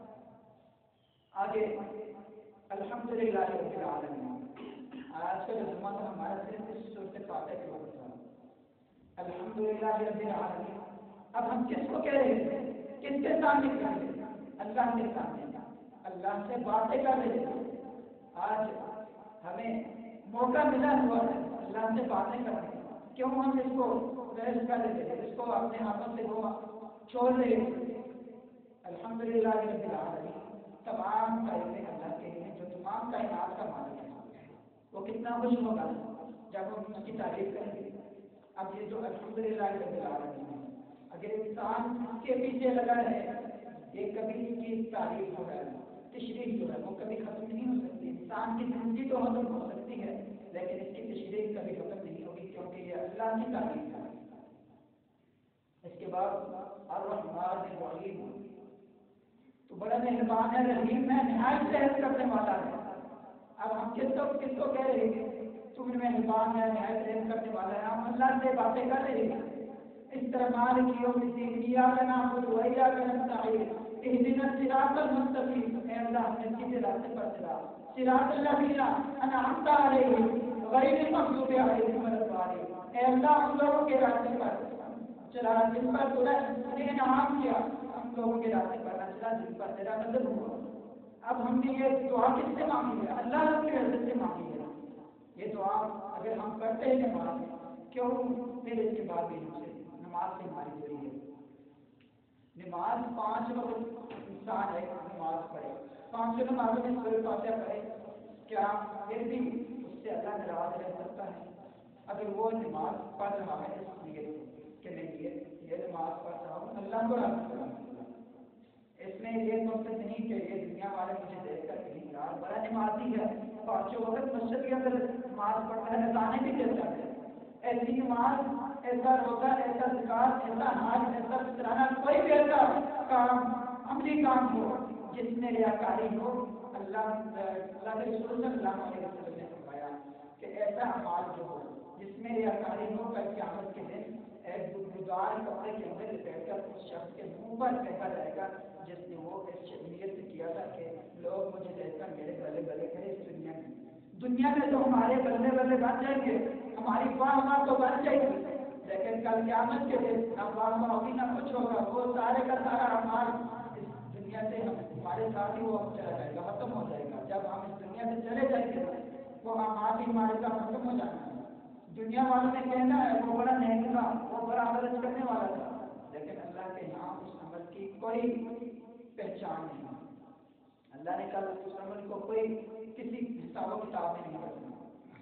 آگے الحمدللہ رب العالمین، آج کا جو جمعہ تھا ہمارا صرف اس سورۃ فاتحہ کے اوپر تھا، الحمدللہ رب العالمین۔ اب ہم کس کو کہہ رہے ہیں؟ کس کے سامنے کہہ رہے ہیں؟ اللہ کے سامنے، اللہ سے باتیں کر رہے ہیں۔ آج ہمیں موقع ملا ہوا ہے اللہ سے باتیں کرنے کا، کیوں ہم اس کو ویسٹ کر رہے ہیں، اس کو اپنے ہاتھوں سے وہ چھوڑ رہے ہیں؟ الحمدللہ رب العالمین، تمام تعریفیں اللہ کے لیے جو تمام کائنات کا مالک ہے۔ وہ کتنا خوش ہوگا جب ہم اس کی تعریف کریں گے۔ اب یہ جو الحمدللہ رب العالمین ہے، اگر انسان اس کے پیچھے لگا ہے، یہ کبھی ان کی تعریف جو ہے، تشریح جو ہے وہ کبھی ختم نہیں ہو سکتی۔ انسان کی زندگی تو ختم ہو سکتی ہے لیکن اس کی تشریح کبھی ختم نہیں ہوگی، کیونکہ یہ اللہ کی تعریف ہے۔ اس کے بعد الرحمن الرحیم، تو بڑا مہربان ہے، رحیم ہے، نہایت رحم کرنے والا ہے۔ اب ہم کس کو کہہ رہے ہیں تم مہربان ہے، نہایت رحم کرنے والا ہے؟ ہم اللہ سے باتیں کر رہے ہیں۔ اس طرح مالک یوم الدین، ایاک نعبد و ایاک نستعین، اہدنا الصراط المستقیم، اے اللہ ہمیں سیدھے راستے پر چلا، صراط الذین انعمت علیہم غیر المغضوب علیہم ولا الضالین، اے اللہ ہم لوگوں کے راستے پر چلا جن پر تو نے انعام کیا، ہم لوگوں کے راستے پر نہ چلا جن پر تیرا غضب ہوا۔ اب ہم نے یہ دعا کس سے مانگی ہے؟ اللہ رب العزت سے مانگی ہے۔ یہ دعا اگر ہم کرتے ہیں نماز میں، کیوں پھر اس کے بعد بھی ہم سے نماز سے ہماری جڑی ہے۔ نماز 5 وقت انسان ہے، نماز پڑھے، 5 نمازوں میں سورۃ فاتحہ پڑھے، کیا پھر بھی اس سے اللہ ناراض رہ سکتا ہے؟ اگر وہ نماز پڑھ رہا ہے اس نیت سے کہ میں یہ نماز پڑھ رہا ہوں اللہ کو راضی کروں، اس میں یہ مقصد نہیں کہ یہ دنیا والے مجھے دیکھ کر کہیں یار بڑا نمازی ہے، پانچوں وقت مسجد کے اندر نماز پڑھتا ہے، اذانیں بھی دیتا ہے، ایسی نماز، ایسا روزہ، ایسا زکات، ایسا حج، ایسا فطرانہ، کوئی بھی ایسا کام، عملی کام ہو جس میں ریاکاری ہو، اللہ کے رسول صلی اللہ علیہ وسلم نے فرمایا کہ ایسا اعمال جو ہو جس میں ریاکاری ہو، کل قیامت کے دن ایک بدبودار کپڑے کے اندر لپیٹ کر اس شخص کے منہ پر پھینکا جائے گا جس نے وہ اس نیت سے کیا تھا کہ لوگ مجھے دیکھ کر میرے بلے بلے کرے اس دنیا میں تو ہمارے بلے بلے بن جائیں گے، ہماری واہ تو بن جائے گی، لیکن کل قیامت کے دن نہ واہ ہوگی نہ کچھ ہوگا، وہ سارے کا سارا اعمال اس دنیا سے ہمارے ساتھ ہی وہ چلا جائے گا، ختم ہو جائے گا۔ جب ہم اس دنیا سے چلے جائیں گے وہ اعمال بھی ہمارے ساتھ ختم ہو جانا ہے۔ دنیا والوں نے کہنا ہے وہ بڑا نیک تھا، وہ بڑا عمل کرنے والا تھا، لیکن اللہ کے یہاں اس عمل کی کوئی پہچان نہیں۔ اللہ نے کل اس عمل کو کوئی کسی حساب و کتاب میں نہیں رکھنا۔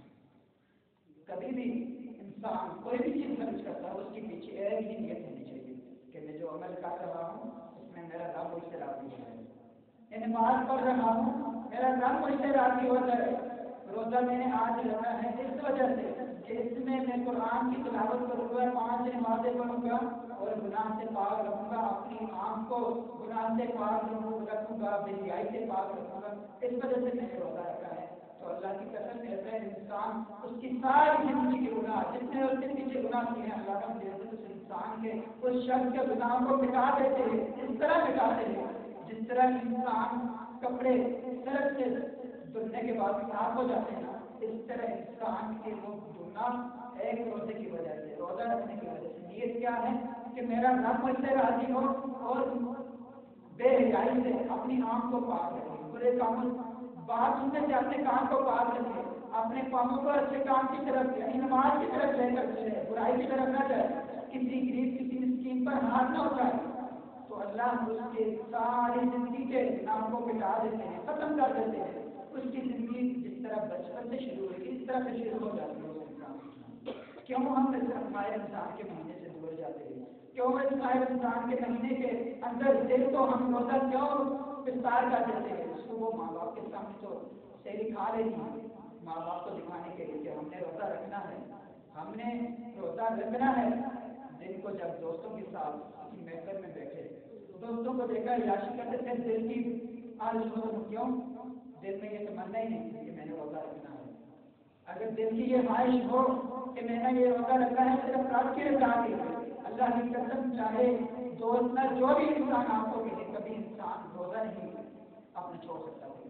کبھی بھی انسان کوئی بھی چیز خرچ کرتا ہے اس کے پیچھے ایک ہی نیت ہونی چاہیے کہ میں جو عمل کر رہا ہوں اس میں میرا رب مجھ سے راضی ہو جائے، نماز پڑھ رہا ہوں میرا رب مجھ سے راضی ہو جائے، روزہ میں نے آج رکھا ہے اس وجہ سے کہ اس میں میں قرآن کی تلاوت کروں گا، 5 نمازیں پڑھوں گا اور گناہ سے پاک رکھوں گا، اپنی آنکھ کو گناہ سے پاک رکھوں گا، بے حیائی سے پاک رکھوں گا، اس وجہ سے میں نے روزہ رکھا ہے۔ تو اللہ کی قسم ایسا انسان اس کی ساری زندگی کے گناہ جتنے اس کے پیچھے گناہ کیے ہیں اللہ رب العزت اس انسان کے اس شخص کے گناہوں کو مٹا دیتے ہیں، اس طرح مٹاتے ہیں جس طرح انسان کپڑے سرف سے دھلنے کے بعد صاف ہو جاتے ہیں، اس طرح انسان کے وہ گناہ ایک روزے کی وجہ سے، روزہ رکھنے کی وجہ سے۔ نیت کیا ہے کہ میرا رب مجھ سے راضی ہو اور بے حیائی سے اپنی آنکھ کو پاک رکھے، برے کاموں بات سننے سے اپنے کان کو پاک رکھے، اپنے پاؤں کو اچھے کام کی طرف یعنی نماز کی طرف لے کر چلے، برائی کی طرف نہ جائے، کسی غریب کسی مسکین پر ہاتھ نہ اٹھائے، تو اللہ اس کے ساری زندگی کے گناہوں کو مٹا دیتے ہیں، ختم کر دیتے ہیں۔ اس کی زندگی جس طرح بچپن سے شروع ہوئی اس طرح سے شروع ہو جاتی ہے اس انسان کی۔ کیوں ہم ماہ رمضان کے مہینے سے دور جاتے ہیں؟ کیوں اس ماہ رمضان کے مہینے کے اندر دل کو ہم روزہ کیوں وستار کر دیتے ہیں؟ صبح ماں باپ کے سامنے تو سیری کھا لیتی ہیں، ماں باپ کو دکھانے کے لیے کہ ہم نے روزہ رکھنا ہے، ہم نے روزہ رکھنا ہے۔ دن کو جب دوستوں کے ساتھ کسی محفل میں بیٹھے دوستوں کو دیکھا یاشی کرتے تھے، دل کی آرزو کیوں دل میں یہ تمنا ہی نہیں تھی کہ میں نے روزہ رکھنا ہے۔ اگر دل کی یہ خواہش ہو کہ میں نے یہ روزہ رکھا ہے صرف رات کے رات ہی، اللہ کی قسم چاہے دوست نہ جو بھی انسان آپ کو کہے کبھی انسان روزہ نہیں اپنا چھوڑ سکتا ہے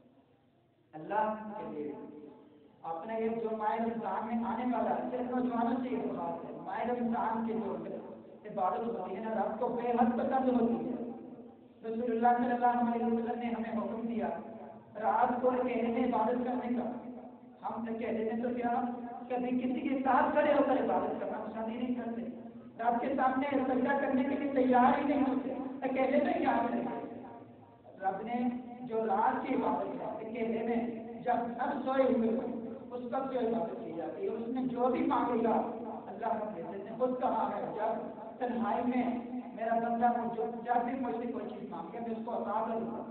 اللہ کے لیے۔ اپنے یہ جو ماہ رمضان میں آنے والا ہے صرف نوجوانوں سے یہ بات ہے، ماہ رمضان کے جو عبادت ہوتی ہے نا رب کو بے حد پسند ہوتی ہے۔ رسول اللہ صلی اللہ علیہ وسلم نے ہمیں حکم دیا رات کو اکیلے میں عبادت کرنے کا۔ ہم اکیلے میں تو کیا کبھی کسی کے ساتھ کھڑے ہو کر عبادت کرنا پسند ہی نہیں کرتے، رب کے سامنے سجدہ کرنے کے لیے تیار ہی نہیں ہوتے، اکیلے میں کیا کریں گے؟ رب نے جو رات کی عبادت ہے اکیلے میں جب سب سوئے ہوئے اس وقت جو عبادت کی جاتی ہے اس میں جو بھی مانگے گا اللہ رب العزت نے خود کہا ہے جب تنہائی میں میرا بندہ جب بھی مجھ سے کوئی چیز مانگے میں اس کو عطا کروں گا۔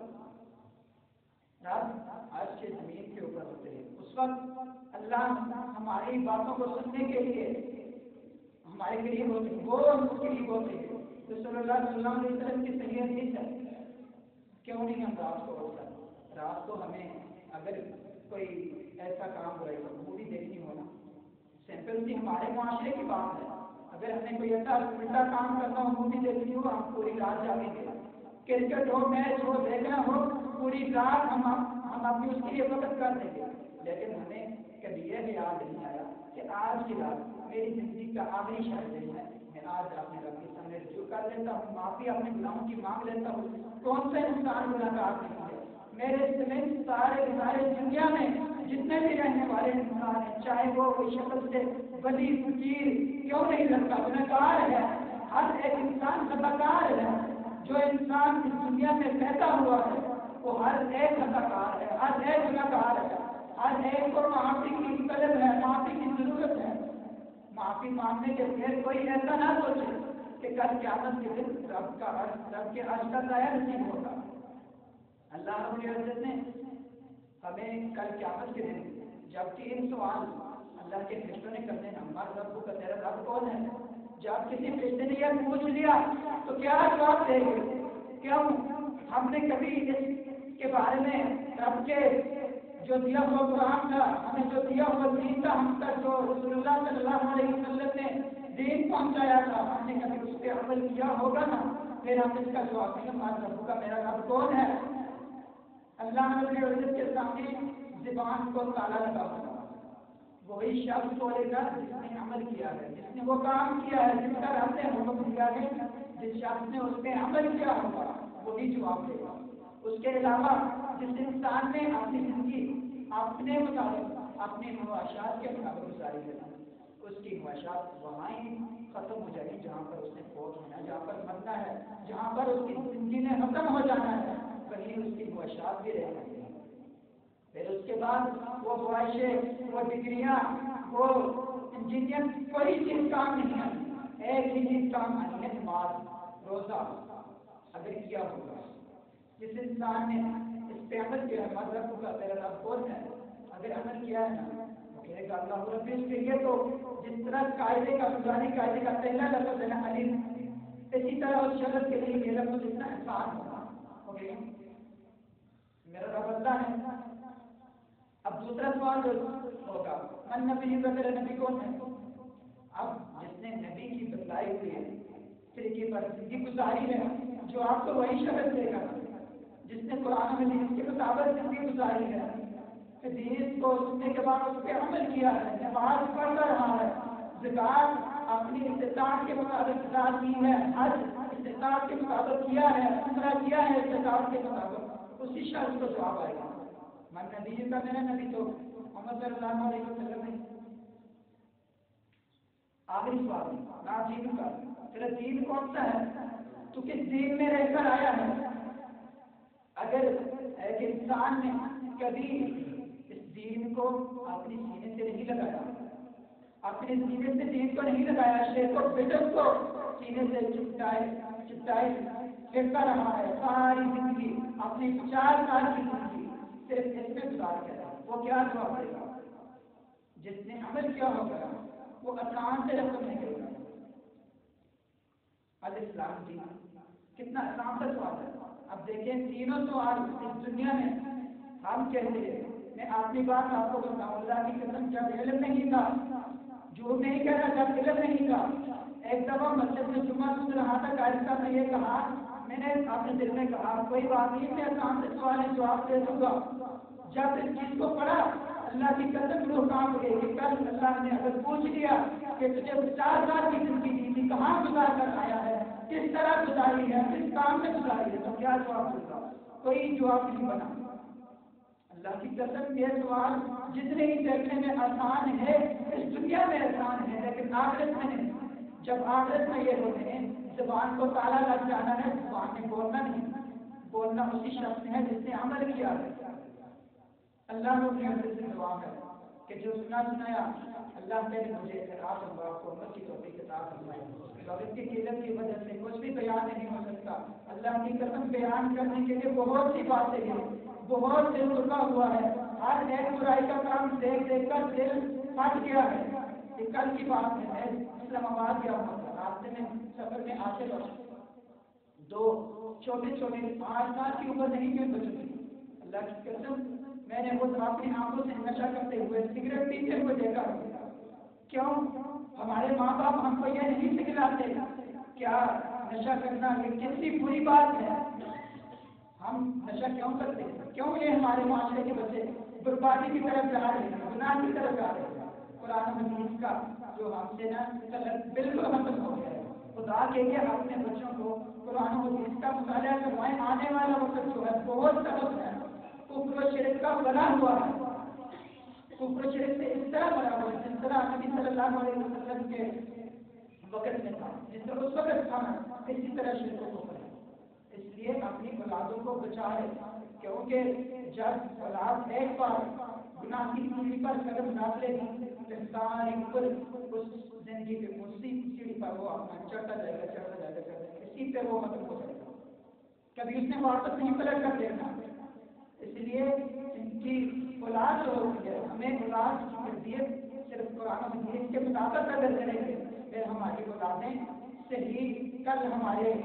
رب آج کے زمین کے اوپر ہوتے ہیں اس وقت اللہ ہماری باتوں کو سننے کے لیے ہمارے قریب ہوتے ہیں، وہ قریب ہوتے ہیں۔ رسول اللہ صلی اللہ علیہ وسلم کی صحیح حدیث ہے کیوں نہیں ہم رات کو روزہ، رات کو ہمیں اگر کوئی ایسا کام ہو رہا ہے مووی دیکھنی ہونا سمپل سی ہمارے معاشرے کی بات ہے، اگر ہمیں کوئی ایسا الٹا کام کرنا ہو مووی دیکھنی ہو ہم پوری رات جاگیں گے، کرکٹ ہو میچ ہو دیکھنا ہو پوری رات ہم اپنی اس کے لیے وقت کر دیں گے، لیکن ہمیں کبھی یہ یاد نہیں آیا کہ آج کی رات میری زندگی کا آخری شہر دن ہے، میں آج اپنے رب کے سامنے رجوع کر لیتا ہوں، معافی اپنے گناہوں کی مانگ لیتا ہوں۔ کون سے انسان گناہگار نہیں ہے؟ میرے سمیت سارے دنیا میں جتنے بھی رہنے والے انسان ہیں چاہے وہ کوئی شکل سے بڑی فقیر کیوں نہیں لگتا گناہگار ہے، ہر ایک انسان خطاکار ہے، جو انسان اس دنیا میں پیدا ہوا ہے وہ ہر ایک خطاکار ہے، ہر ایک گناہگار ہے، ہر ایک کو معافی کی طلب ہے، معافی کی ضرورت ہے۔ معافی مانگنے کے بغیر کوئی ایسا نہ سوچے کہ کل قیامت کے دن رب کے عرش کا سایہ نصیب ہوگا۔ اللہ رب العزت نے ہمیں کل قیامت کے دن جب 3 سوال اللہ کے فرشتوں نے کرنے نا، ہمارا رب کا تیرا رب کون ہے، جب کسی فرشتے نے یہ پوچھ لیا تو کیا جواب دے گے؟ کیوں ہم نے کبھی اس کے بارے میں رب کے جو دیا ہوا قرآن تھا، ہمیں جو دیا ہوا دین تھا، ہم تک جو رسول اللہ صلی اللہ علیہ وسلم نے دین پہنچایا تھا، ہم نے کبھی اس پہ عمل کیا ہوگا نا، پھر ہم اس کا جواب دیں گے ہمارے رب کا میرا رب کون ہے۔ اللہ رب العزت کے سامنے زبان کو تالا لگا ہوا، وہی شخص بولے گا جس نے عمل کیا ہے، جس نے وہ کام کیا ہے جس کا رب نے حکم دیا ہے، جس شخص نے اس پہ عمل کیا ہوگا وہی جواب دے گا۔ اس کے علاوہ جس انسان نے اپنی زندگی اپنے مطابق اپنے خواہشات کے مطابق گزاری ہے، اس کی خواہشات وہاں ہی ختم ہو جائے گی جہاں پر اس نے فوت ہونا ہے، جہاں پر مرنا ہے، جہاں پر اس کی زندگی نے ختم ہو جانا ہے، وہیں اس کی خواہشات بھی رہ جائیں گی۔ پھر اس کے بعد وہ خواہشیں، وہ ڈگریاں، وہ انجینئر کوئی چیز کام نہیں آئی، ایک ہی چیز کام آئی ہے، نماز روزہ اگر کیا ہوگا۔ جس انسان نے اس پہ عمل کیا ہمارا رب کا تیرا رب کون ہے، اگر عمل کیا ہے نا وہ کہے گا اللہ رب اس کے لیے تو جس طرح قاعدے کا بنیادی قاعدے کا پہلا لفظ ہے نا الف، اسی طرح اس شخص کے لیے یہ لفظ اتنا آسان ہوگا، میرا رب اللہ ہے۔ اب دوسرا سوال ہوگا من نبی کا نبی کون ہے؟ اب جس نے نبی کی بتلائی ہوئی ہے طریقے پر زندگی گزاری ہے، جو آپ کو وہی شخص دے گا جس نے قرآن حدیث کے مطابق زندگی گزاری ہے، حدیث کو سننے کے بعد اس پہ عمل کیا ہے، نماز پڑھتا رہا ہے، زکات اپنی استطاعت کے مطابق ادا کی ہے، حج استطاعت کے مطابق کیا ہے، عمرہ کیا ہے استطاعت کے مطابق، اسی شخص کو جواب آئے گا من نبی کا میرا نبی تو محمد صلی اللہ علیہ وسلم ہے۔ آخری سوال نا دین کا، تیرا دین کون سا ہے، تو کس دین میں رہ کر آیا ہے؟ اگر ایک انسان نے کبھی اس دین کو اپنی سینے سے نہیں لگایا، اپنے سینے سے دین کو نہیں لگایا، شیخ و بدعت کو سینے سے چپٹائے پھرتا رہا ہے، ساری زندگی اپنی 4 سال کی زندگی صرف اس میں گزار کر، وہ کیا جواب دے گا؟ جس نے عمل کیا ہوگا وہ آسان سے رقم نہیں کرے گا۔ الاسلام دین کتنا آسان سا سوال ہے۔ اب دیکھیں تینوں سوال اس دنیا میں ہم کہتے ہیں، میں اپنی بات آپ کو بتاؤں، اللہ کی قسم جب علم نہیں تھا، جو نہیں کہہ رہا جب علم نہیں تھا، ایک دفعہ مسجد میں جمعہ سن رہا تھا، قاری صاحب نے یہ کہا، میں نے اپنے دل میں کہا کوئی بات نہیں، میں آسان سے سوال ہے جواب دے دوں گا۔ جب اس چیز کو پڑھا اللہ کی قسم روح کانپ گئی کہ کل اللہ نے اگر پوچھ لیا کہ تجھے 4 سال کی زندگی دی تھی کہاں گزار کر آیا ہے، کس طرح گزاری ہے، کس کام میں گزاری ہے، تو کیا جواب دوں گا؟ کوئی جواب نہیں بنا۔ اللہ کی قسم یہ سوال جتنے ہی دیکھنے میں آسان ہے اس دنیا میں آسان ہے، لیکن آخرت میں نہیں۔ جب آخرت میں یہ ہوتے ہیں زبان کو تالا لگ جانا ہے، زبان میں بولنا نہیں، بولنا اسی شخص ہے جس نے عمل کیا ہے۔ اللہ رب العزت سے دعا ہے کہ جو سنایا اللہ تعالی مجھے اعتراف ہوا کو عمل کی توفیق عطا فرمائے۔ وقت کی قلت کی وجہ سے کچھ بھی بیان نہیں ہو سکتا، اللہ کی قسم بیان کرنے کے لیے بہت سی باتیں ہیں، بہت دل رکا ہوا ہے، ہر ایک برائی کا کام دیکھ دیکھ کر دل پھٹ گیا ہے۔ یہ کل کی بات ہے، میں اسلام آباد گیا ہوا تھا، راستے میں سفر میں آتے وقت 2 چھوٹے 8 سال کی عمر نہیں میں بچوں کی، اللہ کی قسم میں نے خود اپنی آنکھوں سے نشہ کرتے ہوئے سگریٹ پیتے ہوئے دیکھا۔ کیوں ہمارے ماں باپ ہم کو یہ نہیں سکھلاتے کیا نشہ کرنا یہ کتنی بری بات ہے؟ ہم نشہ کیوں کرتے ہیں؟ کیوں یہ ہمارے معاشرے کے بچے بربادی کی طرف جا رہے ہیں، گناہ کی طرف جا رہے ہیں؟ قرآن حدیث کا جو ہم سے نا بالکل ختم ہو گیا ہے۔ خدا کے لیے اپنے بچوں کو قرآن حدیث کا مطالعہ کروائیں، آنے والا وقت جو ہے بہت سخت ہے، کفر و شرک کا بنا ہوا ہے، کفر و شرک سے اس طرح بنا ہوا ہے جس طرح نبی صلی اللہ علیہ وسلم کے وقت میں تھا، جس طرح اس وقت تھا اسی طرح شرک و کفر ہے۔ اس لیے لیے اپنی اولادوں کو بچائے، کیونکہ جب اولاد ایک بار گناہ کی سیڑھی پر قدم ڈال لے گی تو ساری عمر اس زندگی پہ اسی سیڑھی پر وہ اپنا چڑھتا جائے گا، اسی پہ وہ ختم ہو جائے گا، کبھی اس نے واپس نہیں پلٹ کر دیکھنا۔ اس لیے ان کی اولاد جو ہوتی ہے، ہمیں اولاد کی تربیت صرف قرآن و حدیث کے مطابق اگر کریں گے پھر ہماری اولادیں صحیح کل ہمارے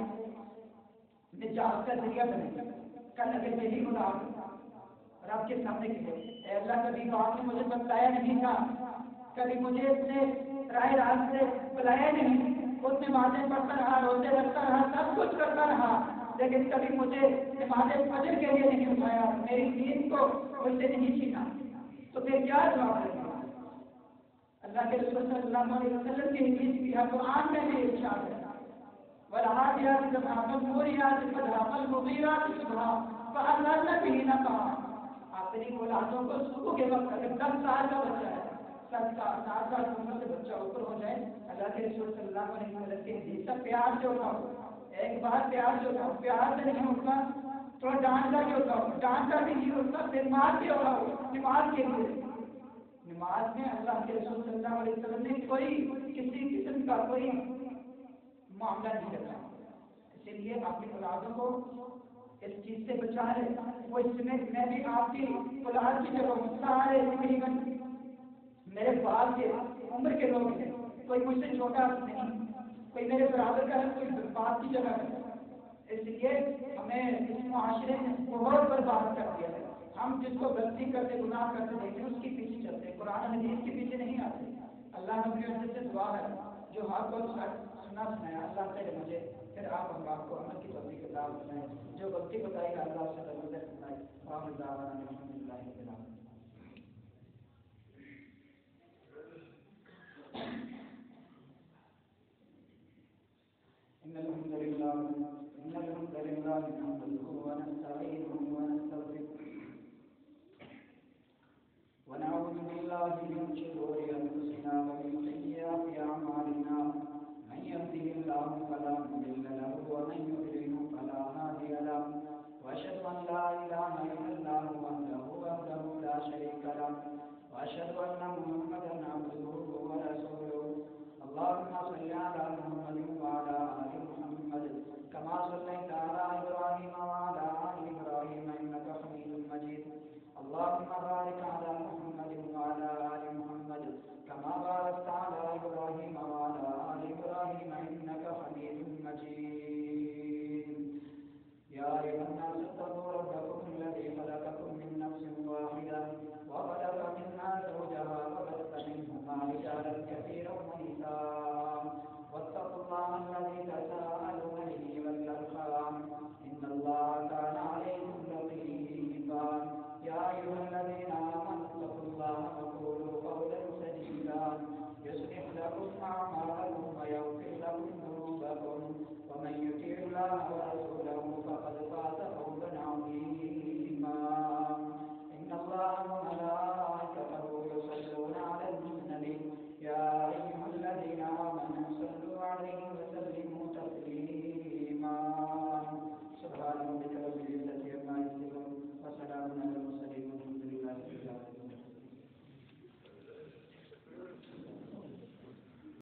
نجات کا ذریعہ بنے گی۔ کل اگر یہی اولاد رب کے سامنے کہے اے اللہ کبھی باپ نے مجھے بتلایا نہیں تھا، کبھی مجھے اپنے راہ راست سے بلایا نہیں، اس نمازیں پڑھتا رہا، روزے رکھتا رہا، سب کچھ کرتا رہا، لیکن کبھی مجھے نماز فجر کے لیے نہیں اٹھایا، میری دین کو مجھ سے نہیں چھینا، تو پھر کیا جواب دیں گے؟ اللہ کے رسول صلی اللہ علیہ وسلم کی حدیث بھی ہے، قرآن میں بھی ارشاد ہے وَالْعَادِيَاتِ ضَبْحًا فَالْمُورِيَاتِ قَدْحًا فَالْمُغِيرَاتِ صُبْحًا فَأَثَرْنَ بِهِ نَقْعًا۔ اپنی اولادوں کو صبح کے وقت اگر 10 سال کا بچہ ہے، 7 سال کی عمر سے بچہ اوپر ہو جائے، اللہ کے رسول صلی اللہ علیہ وسلم کے حدیث کا پیار سے اٹھاؤ، ایک بار پیار سے اٹھاؤ، پیار سے نہیں اٹھا تھوڑا ڈانٹ کر کے اٹھاؤ، ڈانٹ کر بھی نہیں اٹھا پھر مار کے اٹھاؤ نماز کے لیے۔ نماز میں اللہ کے رسول صلی اللہ علیہ وسلم نے کوئی کسی قسم کا کوئی معاملہ نہیں رکھا، اسی لیے اپنی اولادوں کو اس چیز سے بچا لے۔ وہ اس میں بھی آپ کی اولاد کی جگہ سارے تقریباً میرے بعد کے عمر کے لوگ ہیں، کوئی مجھ سے چھوٹا نہیں، کوئی میرے برابر کا ہے، کوئی بات کی جگہ ہے۔ اس لیے ہمیں اس معاشرے نے بہت برباد کر دیا ہے۔ ہم جس کو غلطی کرتے گناہ کرتے دیکھتے ہیں اس کے پیچھے چلتے، قرآن حدیث کے پیچھے نہیں آتے۔ اللہ رب العزت سے دعا ہے جو حق اور سنا سنایا اللہ سے مجھے پھر آپ ہم آپ کو عمل کی توفیق عطا فرمائے، جو غلطی بتائی ہے اللہ سے درگزر فرمائے۔ وآخر دعوانا الحمدللہ رب العالمین۔ إن الحمد لله نحمده ونستعينه ونستغفره ونعوذ بالله من شرور أنفسنا ومن سيئات أعمالنا، من يهده الله فلا مضل له ومن يضلل فلا هادي له، وأشهد أن لا إله إلا الله وحده لا شريك له، وأشهد أن محمدا عبده ورسوله۔ اللهم صل على